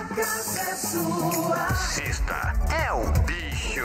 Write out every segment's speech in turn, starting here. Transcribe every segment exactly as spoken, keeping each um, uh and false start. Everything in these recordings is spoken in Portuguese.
casa é sua. Sexta é o bicho.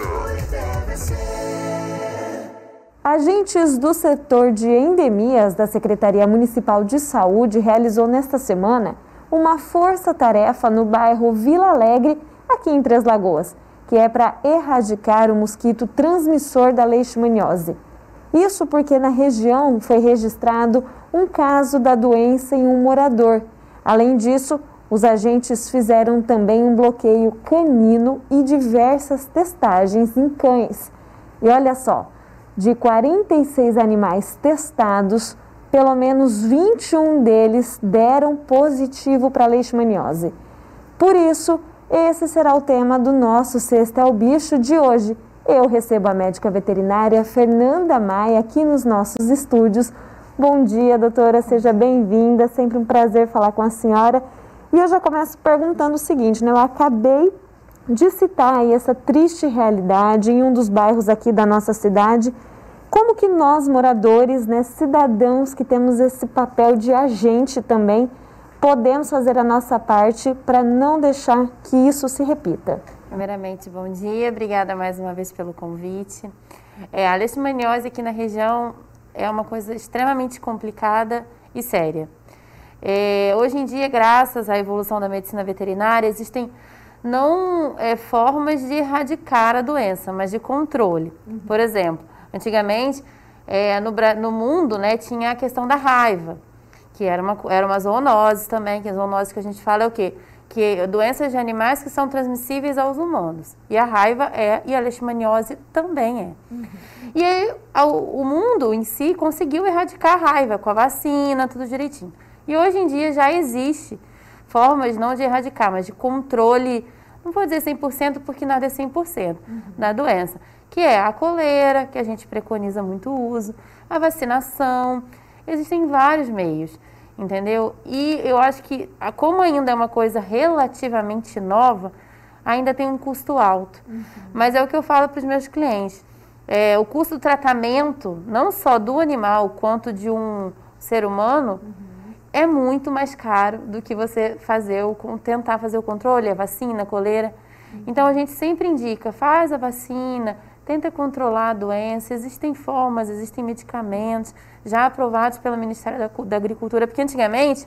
Agentes do setor de endemias da Secretaria Municipal de Saúde realizou nesta semana uma força-tarefa no bairro Vila Alegre, aqui em Três Lagoas, que é para erradicar o mosquito transmissor da leishmaniose. Isso porque na região foi registrado um caso da doença em um morador. Além disso, os agentes fizeram também um bloqueio canino e diversas testagens em cães. E olha só, de quarenta e seis animais testados, pelo menos vinte e um deles deram positivo para a leishmaniose. Por isso, esse será o tema do nosso Sexta é o Bicho de hoje. Eu recebo a médica veterinária Fernanda Maia aqui nos nossos estúdios. Bom dia, doutora, seja bem-vinda, sempre um prazer falar com a senhora. E eu já começo perguntando o seguinte, né? Eu acabei de citar aí essa triste realidade em um dos bairros aqui da nossa cidade. Como que nós, moradores, né, cidadãos que temos esse papel de agente também, podemos fazer a nossa parte para não deixar que isso se repita? Primeiramente, bom dia, obrigada mais uma vez pelo convite. É, a leishmaniose aqui na região é uma coisa extremamente complicada e séria. É, hoje em dia, graças à evolução da medicina veterinária, existem não é, formas de erradicar a doença, mas de controle. Uhum. Por exemplo, antigamente, é, no, no mundo, né, tinha a questão da raiva, que era uma, era uma zoonose também, que a zoonose que a gente fala é o quê? Que doenças de animais que são transmissíveis aos humanos. E a raiva é, e a leishmaniose também é. Uhum. E aí, o, o mundo em si conseguiu erradicar a raiva com a vacina, tudo direitinho. E hoje em dia já existe formas não de erradicar, mas de controle, não vou dizer cem por cento porque nada é cem por cento uhum. da doença, que é a coleira, que a gente preconiza muito o uso, a vacinação, existem vários meios. Entendeu? E eu acho que, como ainda é uma coisa relativamente nova, ainda tem um custo alto. Uhum. Mas é o que eu falo para os meus clientes. É, o custo do tratamento, não só do animal, quanto de um ser humano, uhum. é muito mais caro do que você fazer o, tentar fazer o controle, a vacina, a coleira. Uhum. Então, a gente sempre indica, faz a vacina, tenta controlar a doença, existem formas, existem medicamentos já aprovados pelo Ministério da, da Agricultura, porque antigamente,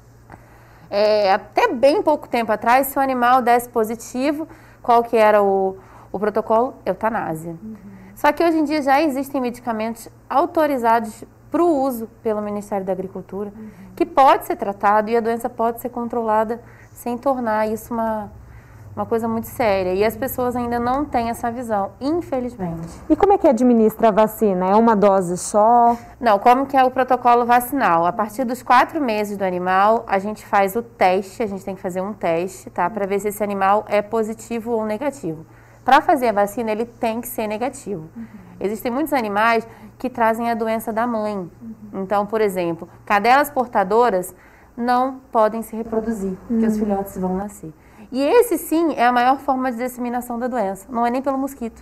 é, até bem pouco tempo atrás, se o animal desse positivo, qual que era o, o protocolo? Eutanásia. Uhum. Só que hoje em dia já existem medicamentos autorizados para o uso pelo Ministério da Agricultura, uhum. que pode ser tratado e a doença pode ser controlada sem tornar isso uma... uma coisa muito séria, e as pessoas ainda não têm essa visão, infelizmente. E como é que administra a vacina? É uma dose só? Não, como que é o protocolo vacinal? A partir dos quatro meses do animal, a gente faz o teste, a gente tem que fazer um teste, tá? Para ver se esse animal é positivo ou negativo. Para fazer a vacina, ele tem que ser negativo. Uhum. Existem muitos animais que trazem a doença da mãe. Uhum. Então, por exemplo, cadelas portadoras não podem se reproduzir, porque uhum. os filhotes vão nascer. E esse, sim, é a maior forma de disseminação da doença. Não é nem pelo mosquito.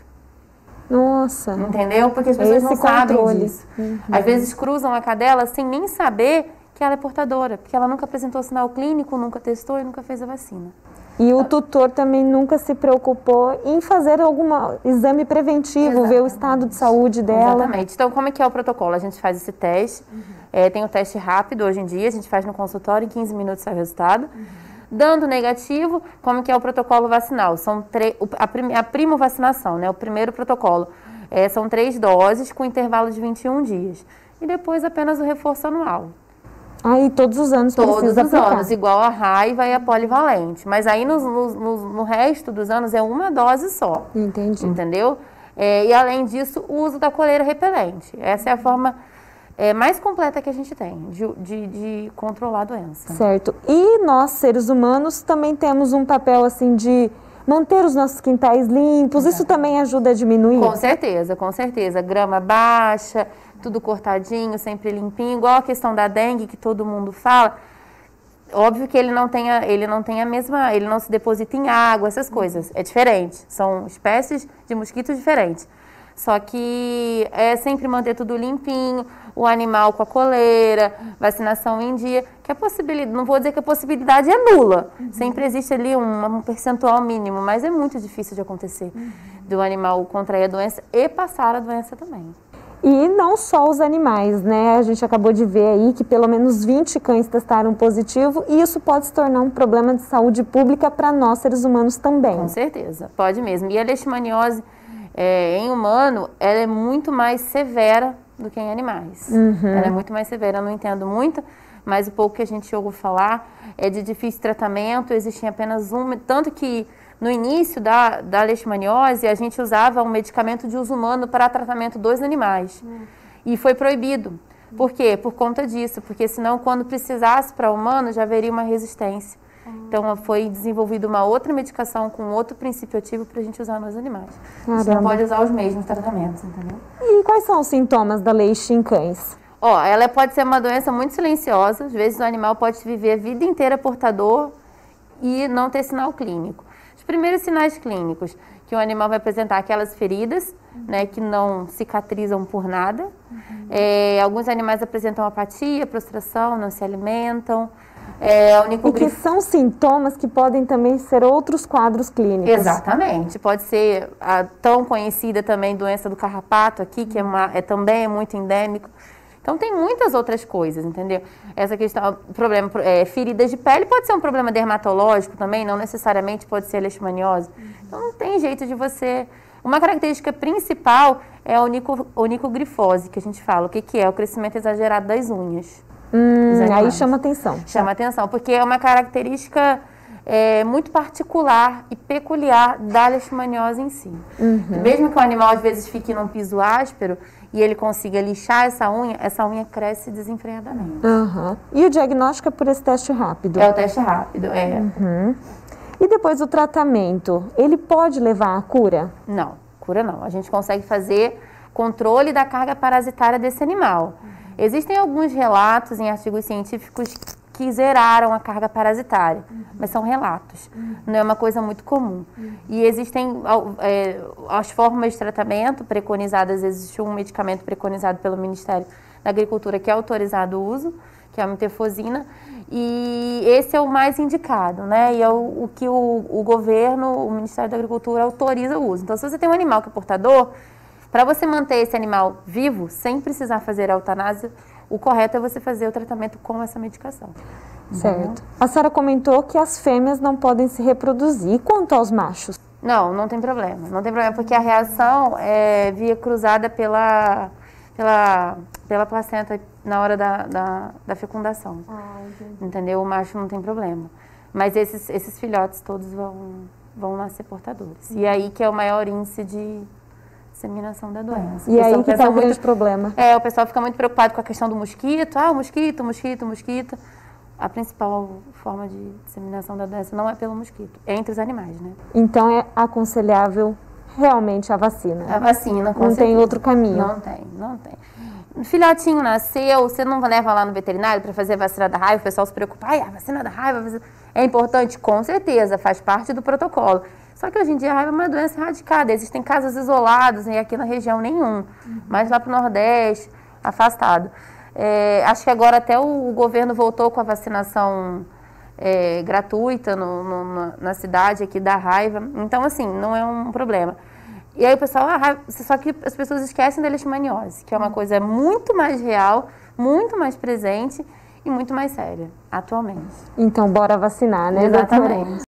Nossa. Entendeu? Porque as pessoas esse não sabem controle. disso. Uhum. Às vezes cruzam a cadela sem nem saber que ela é portadora. Porque ela nunca apresentou sinal clínico, nunca testou e nunca fez a vacina. E o tutor também nunca se preocupou em fazer algum exame preventivo, Exatamente. Ver o estado de saúde dela. Exatamente. Então, como é que é o protocolo? A gente faz esse teste. Uhum. É, tem o teste rápido hoje em dia. A gente faz no consultório, em quinze minutos sai o resultado. Uhum. Dando negativo, como que é o protocolo vacinal? São a, prim a primovacinação, né? O primeiro protocolo. É, são três doses com intervalo de vinte e um dias. E depois apenas o reforço anual. Aí todos os anos Todos precisa os aplicar. anos, igual a raiva e a polivalente. Mas aí no, no, no, no resto dos anos é uma dose só. Entendi. Entendeu? É, e além disso, o uso da coleira repelente. Essa é a forma... É mais completa que a gente tem de, de, de controlar a doença. Certo. E nós, seres humanos, também temos um papel assim de manter os nossos quintais limpos. Isso também ajuda a diminuir? Com certeza, com certeza. Grama baixa, tudo cortadinho, sempre limpinho. Igual a questão da dengue, que todo mundo fala. Óbvio que ele não tem a, ele não tem a mesma... Ele não se deposita em água, essas coisas. É diferente. São espécies de mosquitos diferentes. Só que é sempre manter tudo limpinho, o animal com a coleira, vacinação em dia, que a possibilidade, não vou dizer que a possibilidade é nula, uhum. sempre existe ali um, um percentual mínimo, mas é muito difícil de acontecer, uhum. do animal contrair a doença e passar a doença também. E não só os animais, né? A gente acabou de ver aí que pelo menos vinte cães testaram positivo e isso pode se tornar um problema de saúde pública para nós, seres humanos, também. Com certeza, pode mesmo. E a leishmaniose é, em humano, ela é muito mais severa do que em animais. Uhum. Ela é muito mais severa, eu não entendo muito, mas o pouco que a gente ouve falar é de difícil tratamento, existem apenas um, tanto que no início da, da leishmaniose, a gente usava um medicamento de uso humano para tratamento dos animais. Hum. E foi proibido. Por quê? Por conta disso. Porque senão, quando precisasse para humano, já haveria uma resistência. Hum. Então, foi desenvolvida uma outra medicação com outro princípio ativo para a gente usar nos animais. Caramba. Você não pode usar os mesmos tratamentos, entendeu? E quais são os sintomas da leixe em cães? Ó, ela pode ser uma doença muito silenciosa. Às vezes, o animal pode viver a vida inteira portador e não ter sinal clínico. Primeiros sinais clínicos, que o animal vai apresentar aquelas feridas, uhum. né, que não cicatrizam por nada. Uhum. É, alguns animais apresentam apatia, prostração, não se alimentam. É, e que são sintomas que podem também ser outros quadros clínicos. Exatamente. Pode ser a tão conhecida também doença do carrapato aqui, que é, uma, é também é muito endêmico. Então, tem muitas outras coisas, entendeu? Essa questão, problema, é, feridas de pele pode ser um problema dermatológico também, não necessariamente pode ser leishmaniose. Uhum. Então, não tem jeito de você... Uma característica principal é a onico, onicogrifose, que a gente fala. O que, que é? O crescimento exagerado das unhas. Hum, aí chama atenção. Chama atenção, porque é uma característica... É muito particular e peculiar da leishmaniose em si. Uhum. Mesmo que o animal às vezes fique num piso áspero e ele consiga lixar essa unha, essa unha cresce desenfreadamente. Uhum. E o diagnóstico é por esse teste rápido? É o teste rápido, é. Uhum. E depois o tratamento, ele pode levar à cura? Não, cura não. A gente consegue fazer controle da carga parasitária desse animal. Uhum. Existem alguns relatos em artigos científicos que zeraram a carga parasitária, uhum. mas são relatos, uhum. não é uma coisa muito comum. Uhum. E existem é, as formas de tratamento preconizadas, existe um medicamento preconizado pelo Ministério da Agricultura que é autorizado o uso, que é a metefosina, e esse é o mais indicado, né? E é o, o que o, o governo, o Ministério da Agricultura autoriza o uso. Então, se você tem um animal que é portador, para você manter esse animal vivo, sem precisar fazer a eutanásia, o correto é você fazer o tratamento com essa medicação. Certo. A senhora comentou que as fêmeas não podem se reproduzir. E quanto aos machos? Não, não tem problema. Não tem problema, porque a reação é via cruzada pela, pela, pela placenta na hora da, da, da fecundação. Ah, entendi. Entendeu? O macho não tem problema. Mas esses, esses filhotes todos vão, vão nascer portadores. Uhum. E aí que é o maior índice de disseminação da doença. E aí que está o muito, grande problema. É, o pessoal fica muito preocupado com a questão do mosquito. Ah, o mosquito, mosquito, mosquito. A principal forma de disseminação da doença não é pelo mosquito, é entre os animais, né? Então é aconselhável realmente a vacina? A vacina, com Não certeza. tem outro caminho? Não tem, não tem. O filhotinho nasceu, você não leva lá no veterinário para fazer a vacina da raiva, o pessoal se preocupa, ai, a vacina da raiva é importante? Com certeza, faz parte do protocolo. Só que hoje em dia a raiva é uma doença erradicada, existem casos isolados, e aqui na região nenhum, uhum. mas lá para o Nordeste, afastado. É, acho que agora até o, o governo voltou com a vacinação é, gratuita no, no, na cidade aqui da raiva, então assim, não é um problema. E aí o pessoal, ah, só que as pessoas esquecem da leishmaniose, que é uma coisa muito mais real, muito mais presente e muito mais séria, atualmente. Então bora vacinar, né? Exatamente.